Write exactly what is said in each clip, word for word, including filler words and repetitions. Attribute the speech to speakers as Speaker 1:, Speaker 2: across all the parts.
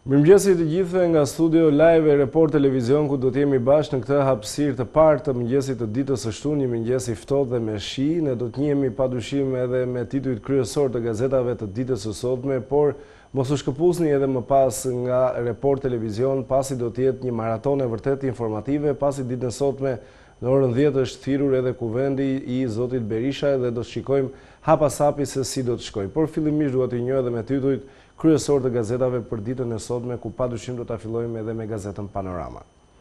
Speaker 1: Mirëmëngjesi të gjithëve nga studio live e Report Televizion, ku do të jemi bashkë në këtë hapësirë të parë të mëngjesit të ditës së shtunë, një mëngjes i ftohtë dhe me shi. Ne do të njihemi padyshim edhe me titujt kryesor të gazetave të ditës së sotme, por mos u shkëputni edhe më pas nga Report Televizion, pasi do të jetë një maraton e vërtet informative, pasi ditën e sotme në orën dhjetë është thirrur edhe kuvendi i zotit Berisha dhe do të shikojmë hapasapi se si do të shkojë. Por fillimisht dua t'ju njoh edhe me titujt kryesor të gazetave për ditën e sotme, ku padyshim do ta fillojmë edhe me gazetën Panorama.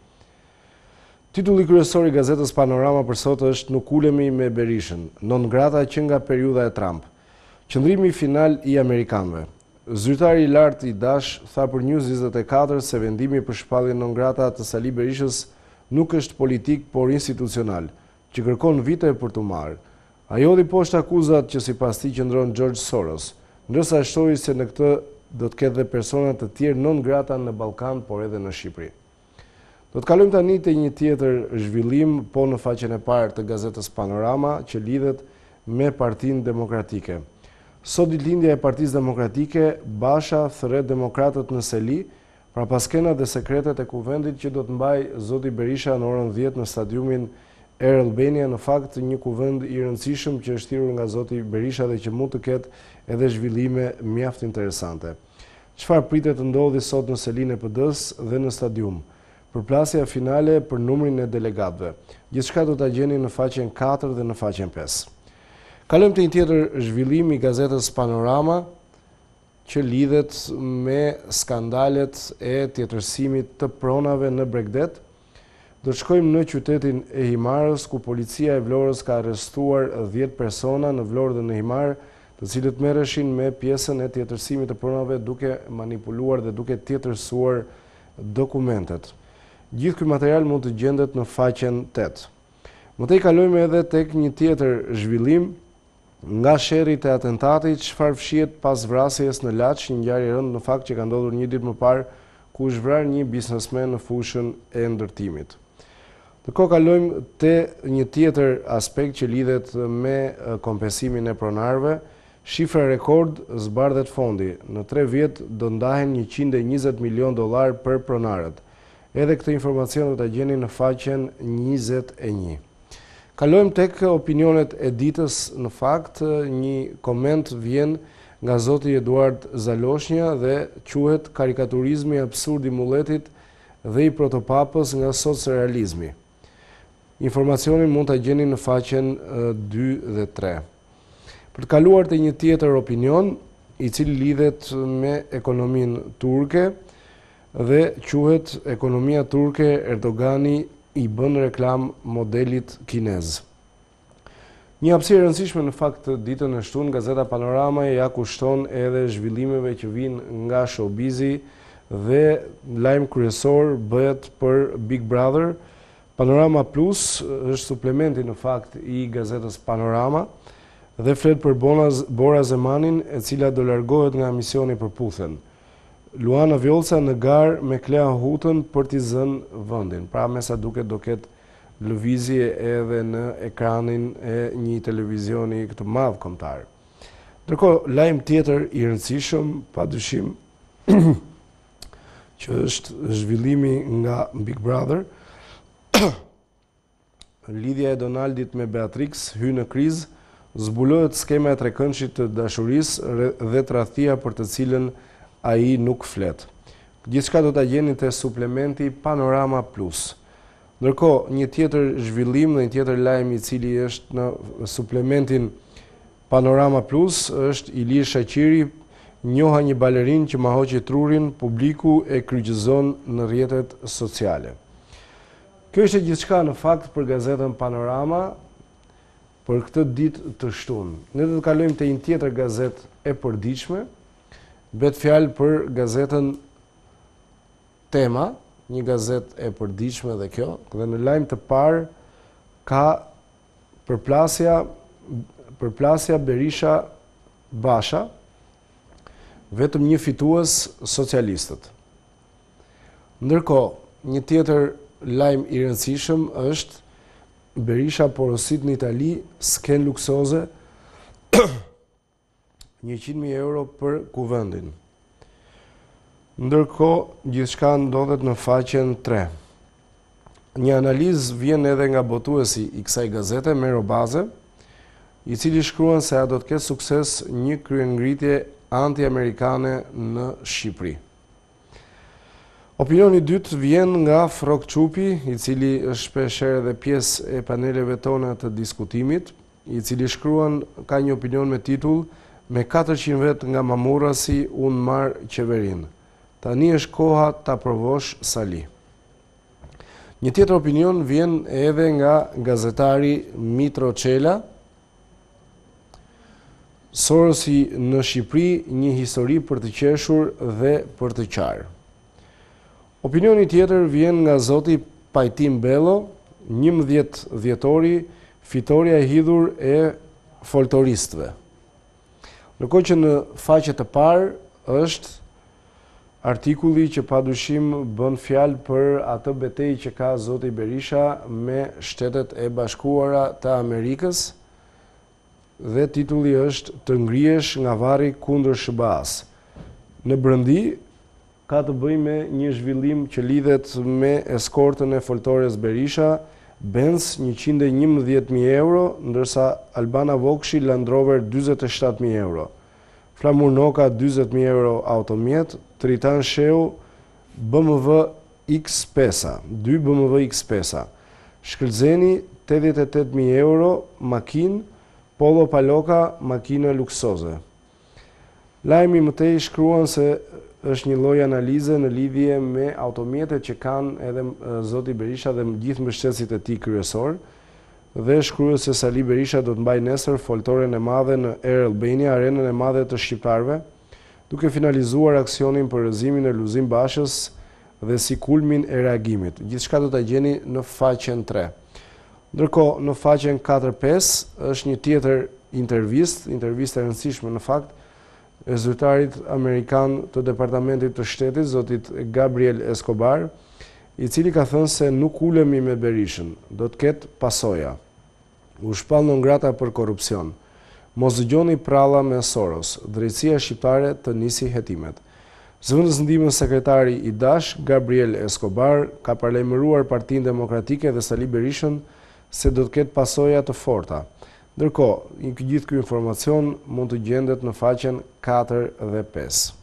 Speaker 1: Titulli kryesor i gazetës Panorama për sot është "Nuk ulemi me Berishën, non grata që nga periudha e Trump. Qëndrimi final i amerikanëve". Zyrtari i lartë i Dash tha për News njëzet e katër se vendimi për shpalljen non grata të Sali Berishës nuk është politik, por institucional, që kërkon vite për t'u marrë. Ai hodhi poshtë akuzat që sipas tij qëndron George Soros, ndërsa shtoi se në këtë do të ketë dhe persona të tjerë non grata në Ballkan, por edhe në Shqipëri. Do të kalojmë tani te një tjetër zhvillim, po në faqen e parë të gazetës Panorama, që lidhet me Partinë Demokratike. Sot ditëlindja e Partisë Demokratike, Basha thret demokratët në seli, pra pas skenat dhe sekretet e kuvendit që do të mbaj zoti Berisha në orën dhjetë në stadiumin Air Albania, në fakt një kuvend i rëndësishëm që është thirrur nga zoti Berisha dhe që mund të ketë edhe zhvillime mjaft interesante. Çfarë pritet të ndodhi sot në selinë e P D-s dhe në stadium? Përplasja finale për numrin e delegatëve. Gjithçka do ta gjeni në faqen katër dhe në faqen pesë. Kalojmë te një tjetër zhvillim i gazetës Panorama, që lidhet me skandalet e tjetërsimit të pronave në Bregdet. Do të shkojmë në qytetin e Himarës, ku policia e Vlorës ka arrestuar dhjetë persona në Vlorë dhe në Himar, të cilët merreshin me pjesën e tjetërsimit të pronave duke manipuluar dhe duke tjetërsuar dokumentet. Gjithë ky material mund të gjendet në faqen tetë. Më tej kalojmë edhe tek një tjetër zhvillim nga sherrit e atentatit, çfarë fshihet pas vrasjes në Laç, një ngjarje e rëndë në fakt që ka ndodhur një ditë më parë, ku është vrarë një biznesmen në fushën e ndërtimit. Ndërkohë kalojmë te një tjetër aspekt që lidhet me kompensimin e pronarëve. Shifra rekord zbardhet fondi. Në tre vjet do ndahen njëqind e njëzet milion dollar për pronarët. Edhe këtë informacion do ta gjeni në faqen njëzet e një. Kalojmë tek opinionet e ditës. Në fakt, një koment vjen nga zoti Eduard Zaloshnja dhe quhet "Karikaturizmi absurd i mulletit dhe i protopapës nga socrealizmi". Informacionin mund ta gjeni në faqen dy dhe tre. Për të kaluar te një tjetër opinion, i cili lidhet me ekonominë turke dhe quhet "Ekonomia turke, Erdogani i bën reklam modelit kinez". Një hapësirë e rëndësishme në fakt ditën e shtunë, gazeta Panorama ja kushton edhe zhvillimeve që vijnë nga showbizi dhe lajm kryesor bëhet për Big Brother. Panorama Plus është suplementi në fakt i gazetës Panorama dhe flet për Bora Zemanin, e cila do largohet nga misioni për Puthen. Luana Vjollca në garë me Klea Hutën për t'i zënë vendin. Pra me sa duket do ketë lëvizje edhe në ekranin e një televizioni këtë madh kombëtar. Ndërkohë, lajm tjetër i rëndësishëm, padyshim, që është zhvillimi nga Big Brother. Lidhja e Donaldit me Beatrix hy në krizë, zbulohet skema e trekëndshit të dashurisë dhe tradhtia për të cilën ai nuk flet. Gjithçka do ta gjeni te suplementi Panorama Plus. Ndërkohë, një tjetër zhvillim dhe një tjetër lajm i cili është në suplementin Panorama Plus është Ilir Shaqiri, njoha një balerin që ma hoqi trurin, publiku e kryqëzon në rrjetet sociale. Kjo është gjithçka në fakt për gazetën Panorama për këtë ditë të shtunë. Ne do të kalojmë te një tjetër gazetë e përditshme. Bet fjalë për gazetën Tema, një gazetë e përditshme dhe kjo, dhe në lajm të parë ka përplasja përplasja Berisha Basha, vetëm një fitues, socialistët. Ndërkohë, një tjetër lajm i rëndësishëm është Berisha porosit në Itali sken luksoze njëqind mijë euro për kuvendin. Ndërkohë, gjithçka ndodhet në faqen tre. Një analizë vjen edhe nga botuesi i kësaj gazete, Mero Baze, i cili shkruan se a do të ketë sukses një kryengritje anti-amerikane në Shqipëri. Opinioni i dytë vjen nga Frok Çupi, i cili është shpeshherë edhe pjesë e paneleve tona të diskutimit, i cili shkruan ka një opinion me titull "Me katërqind vet nga Mamurrasi unë marr qeverinë. Tani është koha ta provosh Sali." Një tjetër opinion vjen edhe nga gazetari Mitro Çela, "Sorosi në Shqipëri, një histori për të qeshur dhe për të qarë." Opinioni tjetër vjen nga zoti Pajtim Bello, njëmbëdhjetë dhjetori, fitoria e hidhur e foltoristëve. Ndërkohë që në faqe të parë është artikulli që padyshim bën fjalë për atë betejë që ka zoti Berisha me Shtetet e Bashkuara të Amerikës, dhe titulli është "Të ngrihesh nga varri kundër S B A-s". Në brëndi ka të bëjë me një zhvillim që lidhet me eskortën e foltores Berisha, Benz njëqind e njëmbëdhjetë mijë euro, ndërsa Albana Vokshi Land Rover dyzet e shtatë mijë euro. Flamur Noka dyzet mijë euro automjet, Tritan Sheu B M W X pesë, dy B M W X pesë. Shkëlzeni tetëdhjetë e tetë mijë euro makinë, Polo Paloka makina luksoze. Lajmi mëtej shkruan se është një lloj analize në lidhje me automjetet që kanë edhe zoti Berisha dhe gjithë mbështetësit e tij kryesor, dhe shkruhet se Sali Berisha do të mbajë nesër foltoren e madhe në Air Albania, arenën e madhe të shqiptarëve, duke finalizuar aksionin për rrëzimin e Luzim Bashës dhe si kulmin e reagimit. Gjithçka do ta gjeni në faqen tre. Ndërkohë, në faqen katër pesë është një tjetër intervistë, intervistë e rëndësishme në fakt, e zyrtarit amerikan të Departamentit të Shtetit, zotit Gabriel Escobar, i cili ka thënë se nuk ulemi me Berishën, do të ketë pasoja. U shpall non grata për korrupsion. Mos dëgjoni pralla me Soros, drejtësia shqiptare të nisi hetimet. Zëvendësndimën sekretari i Dash, Gabriel Escobar, ka paralajmëruar Partinë Demokratike dhe Sali Berishën se do të ketë pasoja të forta. Ndërkohë, gjithë ky informacion mund të gjendet në faqen katër dhe pesë.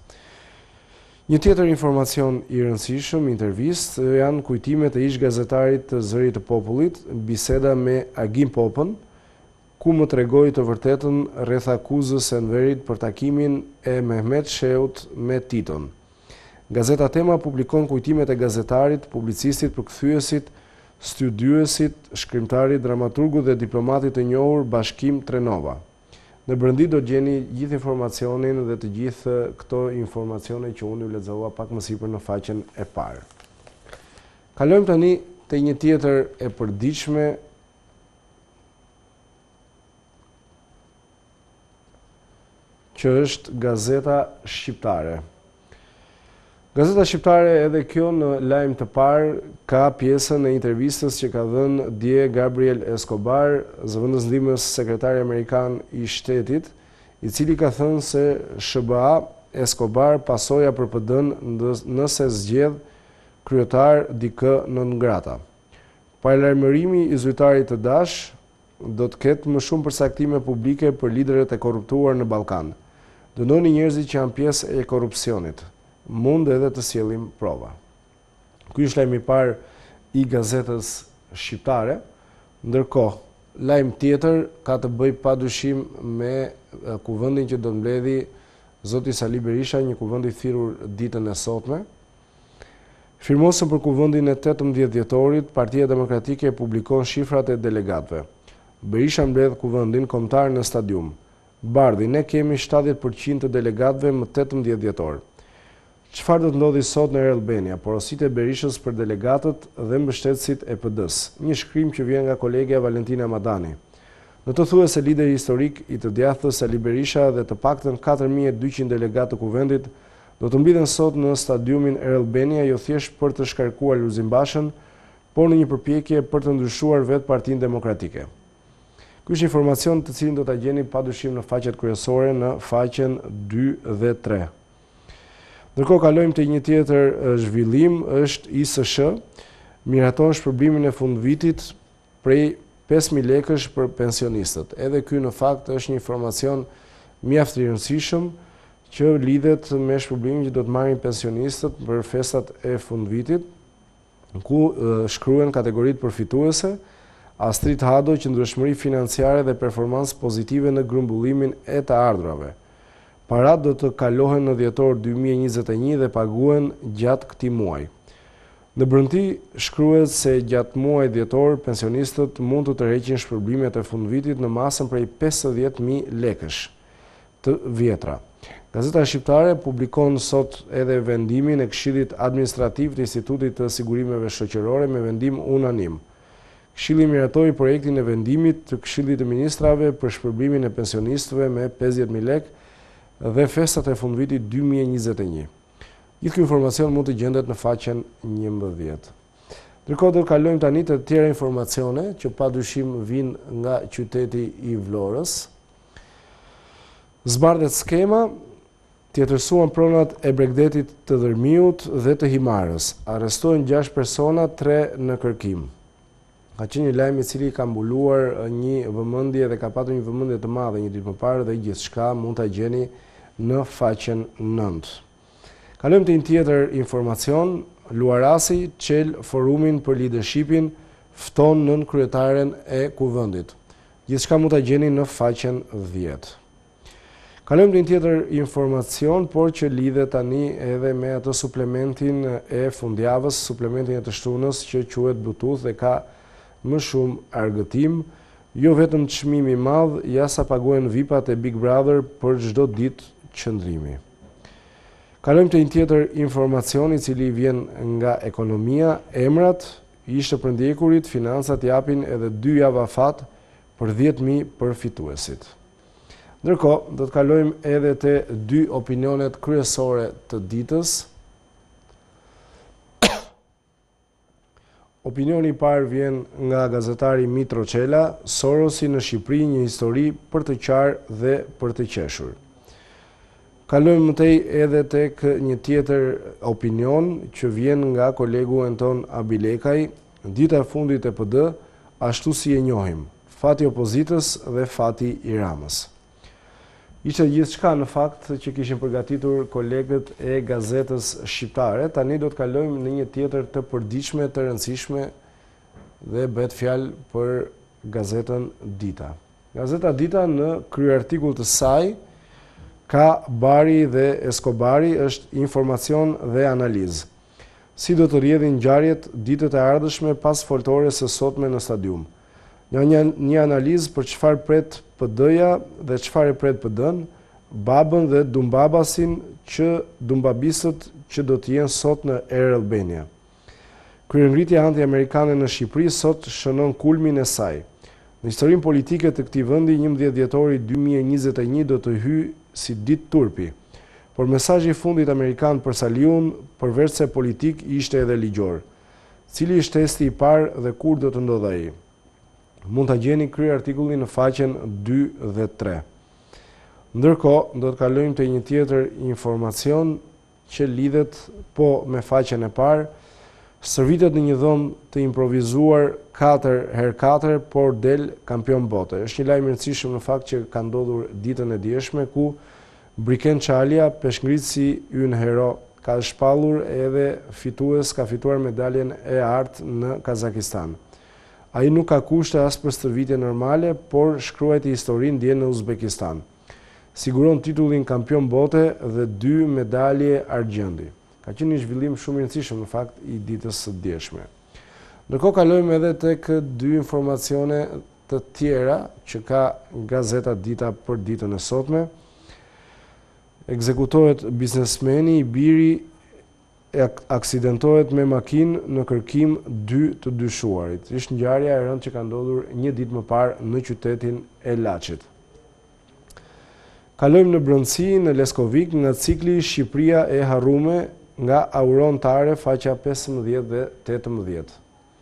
Speaker 1: Një tjetër informacion i rëndësishëm, intervistë, janë kujtimet e ish gazetarit të Zërit të Popullit, biseda me Agim Popën, ku më tregoi të vërtetën rreth akuzës së Enverit për takimin e Mehmet Sheut me Titon. Gazeta Tema publikon kujtimet e gazetarit, publicistit, përkthyesit, studiuesit, shkrimtarit, dramaturgut dhe diplomatit të njohur Bashkim Trenova. Në brëndi do gjeni gjithë informacionin dhe të gjithë këto informacione që unë ju lexova pak më sipër në faqen e parë. Kalojmë tani te një tjetër e përditshme që është Gazeta Shqiptare. Gazeta Shqiptare edhe kjo në lajm të parë ka pjesën e intervistës që ka dhënë dje Gabriel Escobar, zëvendësndimës sekretari amerikan i shtetit, i cili ka thënë se S B A Escobar pasoja për P D-n nëse zgjedh kryetar dikë në ngrata. Paralajmërimi i zyrtarit të Dash do të ketë më shumë përsaktime publike për liderët e korruptuar në Ballkan. Dënoni njerëzit që janë pjesë e korrupsionit. Mund edhe të sjellim prova. Ky është lajmi i parë i Gazetës Shqiptare. Ndërkohë, lajm tjetër ka të bëjë padyshim me kuvendin që do mbledhi zoti Sali Berisha, një kuvend i thirrur ditën e sotme. Firmosën për kuvendin e tetëmbëdhjetë dhjetorit, Partia Demokratike publikon shifrat e delegatëve. Berisha mbledh kuvendin kombëtar në stadium. Bardhi, ne kemi shtatëdhjetë përqind të delegatëve më tetëmbëdhjetë dhjetor. Çfarë do të ndodhi sot në Air Albania? Porositë e Berishës për delegatët dhe mbështetësit e P D-s. Një shkrim që vjen nga kolegja Valentina Madani. Në të thuajse lideri historik i të djathtës Sali Berisha dhe të paktën katër mijë e dyqind delegatë të kuvendit do të mbidhen sot në stadiumin Air Albania, jo thjesht për të shkarkuar Luzim Bashën, por në një përpjekje për të ndryshuar vetë Partinë Demokratike. Ky është informacion të cilin do ta gjeni padyshim në faqet kryesore, në faqen dy dhe tre. Ndërkohë kalojmë te një tjetër zhvillim, është I S Sh, miraton shpërblimin e fundvitit prej pesë mijë lekësh për pensionistët. Edhe ky në fakt është një informacion mjaft I rëndësishëm që lidhet me shpërblimin që do të marrin pensionistët për festat e fundvitit, ku shkruhen kategoritë përfituese: Astrid Hado, qëndrueshmëri financiare dhe performancë pozitive në grumbullimin e të ardhrave. Parat do të kalohen në dhjetor dy mijë e njëzet e një dhe paguhen gjatë këtij muaji. Në Brënti shkruhet se gjatë muajit dhjetor pensionistët mund të tërheqin shpërblimet e fundvitit në masën prej pesëdhjetë mijë lekësh të vjetra. Gazeta Shqiptare publikon sot edhe vendimin e Këshillit Administrativ të Institutit të Sigurimeve Shoqërore me vendim unanim. Këshilli miratoi projektin e vendimit të Këshillit të Ministrave për shpërblimin e pensionistëve me pesëdhjetë mijë lekë dhe festat e fundvitit dy mijë e njëzet e një. Gjithë ky informacion mund të gjendet në faqen njëmbëdhjetë. Ndërkohë do të kalojmë tani të tjera informacione që padyshim vijnë nga qyteti I Vlorës. Zbardhet skema, tjetërsuan pronat e Bregdetit të Dërmiut dhe të Himarës. Arrestohen gjashtë persona, tre në kërkim. Ka qenë një lajm I cili ka mbuluar një vëmendje dhe ka patur një vëmendje të madhe një ditë më parë dhe gjithçka mund ta gjeni në faqen nëntë. Kalojmë te një tjetër informacion. Luarasi çel forumin për leadershipin, fton nën kryetaren e kuvendit. Gjithçka mund ta gjeni në faqen dhjetë. Kalojmë te një tjetër informacion, por që lidhet tani edhe me atë suplementin e fundjavës, suplementin e të shtunës që quhet Bluetooth dhe ka më shumë argëtim, jo vetëm çmimi I madh, ja sa paguhen V I P-at e Big Brother për çdo ditë qëndrimi. Kalojmë te një tjetër informacion I cili vjen nga ekonomia. Emrat ishte për ndjekurit, financat japin edhe dy javë afat për dhjetë mijë përfituesit. Ndërkohë, do të kalojmë edhe te dy opinionet kryesore të ditës. Opinioni I parë vjen nga gazetari Mitro Çela, Sorosi në Shqipëri, një histori për të qarë dhe për të qeshur. Kalojmë mëtej edhe tek një tjetër opinion që vjen nga kolegu Anton Abilekaj, dita e fundit e P D, ashtu si e njohim, fati opozitës dhe fati I Ramës. Ishte gjithçka në fakt që kishin përgatitur kolegët e gazetës shqiptare. Tani do të kalojmë në një tjetër të përditshme, të rëndësishme dhe bëhet fjalë për gazetën Dita. Gazeta Dita në kryartikull të saj ka Bari dhe Eskobari, është informacion dhe analizë. Si do të rrjedhin ngjarjet ditët e ardhshme pas foltores së sotme në stadium. Një, një, një analizë për çfarë pret P D-ja dhe çfarë pret P D-n, babën dhe Dumbabasin që Dumbabisët që do të jenë sot në Air Albania. Kryengritja anti-amerikane në Shqipëri sot shënon kulmin e saj. Në historinë politike të këtij vendi, njëmbëdhjetë dhjetori dy mijë e njëzet e një do të hyjë si ditë turpi, por mesazhi I fundit amerikan për Saliun, përveç se politik, ishte edhe ligjor. Cili është testi I parë dhe kur do të ndodhë ai? Mund ta gjeni krye artikullin në faqen dy dhe tre. Ndërkohë, do të kalojmë te një tjetër informacion që lidhet po me faqen e parë. Stërvitet në një dhomë të improvizuar katër herë katër, por del kampion bote. Është një lajm I rëndësishëm në fakt që ka ndodhur ditën e djeshme, ku Briken Çalia, peshngritësi ynë hero, ka shpallur edhe fitues, ka fituar medaljen e artë në Kazakistan. Ai nuk ka kushte as për stërvitje normale, por shkruajti historinë dje në Uzbekistan. Siguron titullin kampion bote dhe dy medalje argjendi. Ka qenë një zhvillim shumë I rëndësishëm në fakt I ditës së djeshme. Ndërkohë kalojmë edhe tek dy informacione të tjera që ka gazeta Dita për ditën e sotme. Ekzekutohet biznesmeni I biri e aksidentohet me makinë në kërkim dy të dyshuarit. Ishte ngjarja e rëndë që ka ndodhur një ditë më parë në qytetin e Laçit. Kalojmë në Brëndësi, në Leskovik, nga cikli Shqipëria e harrume, nga Auron Tare, faqja pesëmbëdhjetë dhe tetëmbëdhjetë.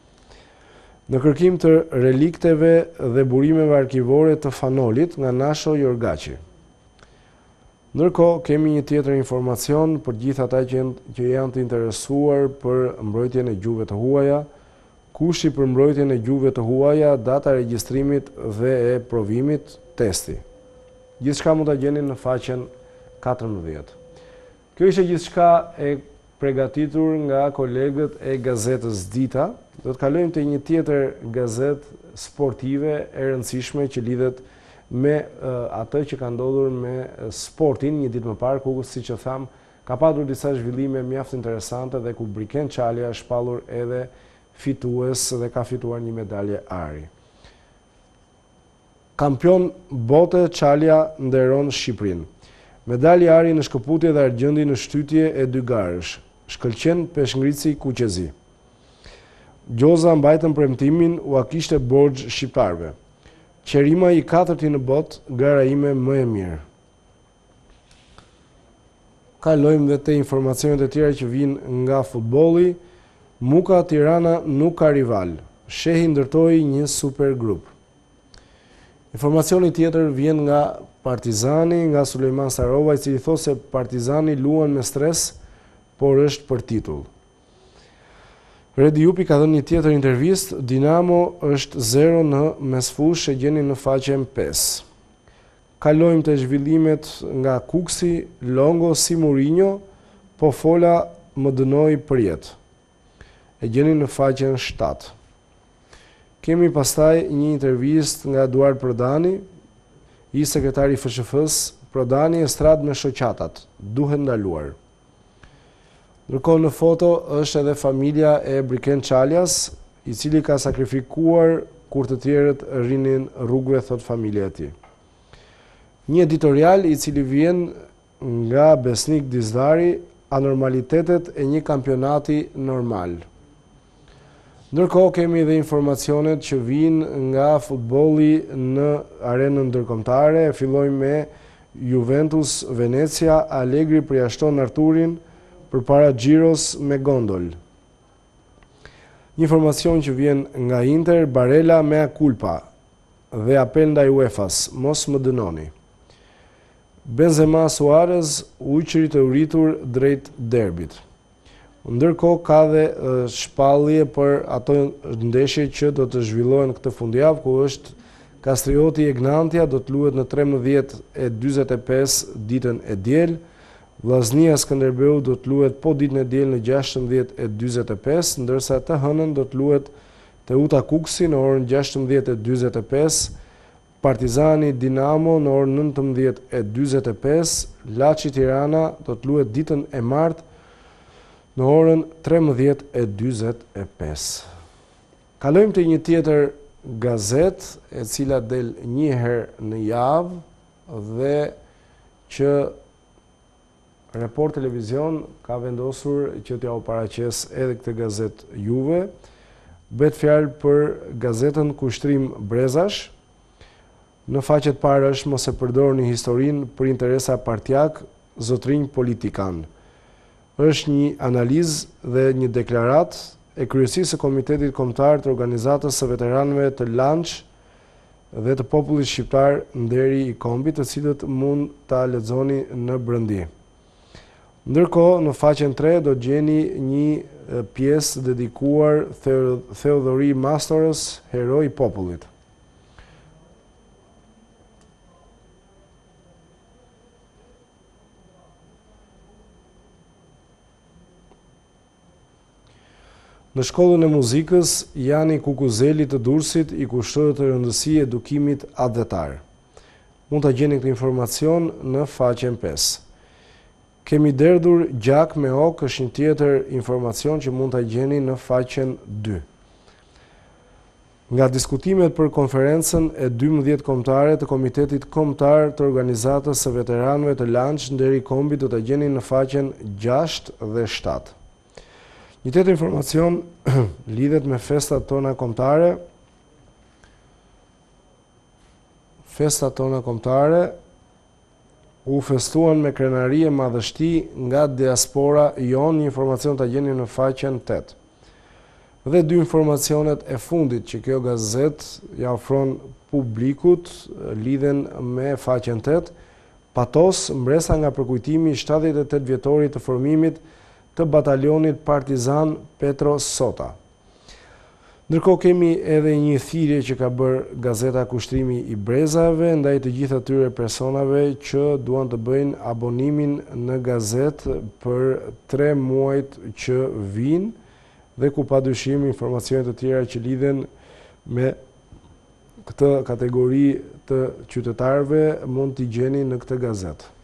Speaker 1: Në kërkim të relikteve dhe burimeve arkivore të Fanolit, nga Nasho Jorgaçi. Ndërkohë, kemi një tjetër informacion për gjithë ata që, që janë të interesuar për mbrojtjen e gjuhëve të huaja. Kushti për mbrojtjen e gjuhëve të huaja, data e regjistrimit dhe e provimit, testi. Gjithçka mund ta gjeni në faqen katërmbëdhjetë. Kjo ishte gjithçka e përgatitur nga kolegët e gazetës Dita. Do të kalojmë te një tjetër gazetë sportive e rëndësishme që lidhet me uh, atë që ka ndodhur me sportin një ditë më parë, ku siç e tham, ka patur disa zhvillime mjaft interesante dhe ku Briken Çalia është shpallur edhe fitues dhe ka fituar një medalje ari. Kampion bote, Çalia nderon Shqipërinë. Medalje ari në shkëputje dhe argjendi në shtytje e dy garësh. Shkëlqen peshngritësi Kuqezi. Gjoza mbajtën premtimin, u a kishte borxh shqiptarëve. Qerima i katërti në botë, gara ime më e mirë. Kalojmë dhe te informacionet e tjera që vijnë nga futbolli. Muka Tirana nuk ka rival. Shehi ndërtoi një supergrup. Informacioni tjetër vjen nga Partizani, nga Sulejman Sarova, i cili thotë se Partizani luan me stres, por është për titull. Redi Jupi ka dhënë një tjetër intervistë, Dinamo është zero në mesfush, e gjeni në faqen pesë. Kalojmë te zhvillimet nga Kuksi, Longo si Mourinho, po fola më dënoi për jetë. E gjeni në faqen shtatë. Kemi pastaj një intervistë nga Eduard Prodani, i sekretari F S F-s, Prodani e stradë me shoqatat, duhet ndaluar. Ndërkohë në foto është edhe familja e Briken Çalias, i cili ka sakrifikuar kur të tjerët rrinin rrugëve, thot familja e tij. Një editorial i cili vjen nga Besnik Dizdari, anormalitetet e një kampionati normal. Ndërkohë kemi edhe informacionet që vijnë nga futbolli në arenën ndërkombëtare. Fillojmë me Juventus Venecia, Allegri përjashton Arturin përpara Giros me gondol. Një informacion që vjen nga Inter, Barella mea culpa dhe apel ndaj UEFA-s, mos më dënoni. Benzema Suarez ujqëri të uritur drejt derbit. Ndërkohë ka dhe shpallje për ato ndeshje që do të zhvillohen këtë fundjavë, ku është Kastrioti Egnantia, do të luhet në tretëmbëdhjetë e njëzet e pesë ditën e diel. Vllaznia Skënderbeu do të luhet po ditën e diel në gjashtëmbëdhjetë e njëzet e pesë, ndërsa të hënën do të luhet Teuta Kuksi në orën gjashtëmbëdhjetë e njëzet e pesë, Partizani Dinamo në orën nëntëmbëdhjetë e njëzet e pesë, Laçi Tirana do të luhet ditën e martë në orën trembëdhjetë e njëzet e pesë. Kalojmë te një tjetër gazetë, e cila del një herë në javë dhe që Report Televizion ka vendosur që t'ja u paraqes edhe këtë gazetë juve. Bet fjalë për gazetën Kushtrim Brezash. Në faqet parë është mos e përdorni historinë për interesa partjak, zotrinj politikan. Është një analizë dhe një deklarat e kryesisë së Komitetit Kombëtar të Organizatës së Veteranëve të Lanç dhe të popullit shqiptar Nderi i Kombit, të cilët mund ta lexoni në Brëndi. Ndërkohë, në faqen tre do gjeni një pjesë dedikuar Theodori Mastorës, heroi i popullit. Në shkollën e muzikës, Jani Kukuzeli të Durrësit i kushtohet të rëndësi edukimit adhetar. Mund ta gjeni këtë informacion në faqen pesë. Kemi derdhur gjak me ok, është një tjetër informacion që mund ta gjeni në faqen dy. Nga diskutimet për konferencën e dymbëdhjetë kombëtare të Komitetit Kombëtar të Organizatës së Veteranëve të Lanç Nderi i Kombit do ta gjeni në faqen gjashtë dhe shtatë. Një tjetër informacion lidhet me festat tona kombëtare. Festat tona kombëtare u festuan me krenari e madhështi nga diaspora jon, një informacion të gjeni në faqen tetë. Dhe dy informacionet e fundit që kjo gazet ja ofron publikut lidhen me faqen tetë. patos mbresa nga përkujtimi shtatëdhjetë e tetë vjetorit të formimit të batalionit partizan Petro Sota. Ndërkohë kemi edhe një thirrje që ka bërë gazeta Kushtrimi i Brezave ndaj të gjithë atyre personave që duan të bëjnë abonimin në gazetë për tre muajt që vijnë dhe ku padyshim informacione të tjera që lidhen me këtë kategori të qytetarëve mund t'i gjeni në këtë gazetë.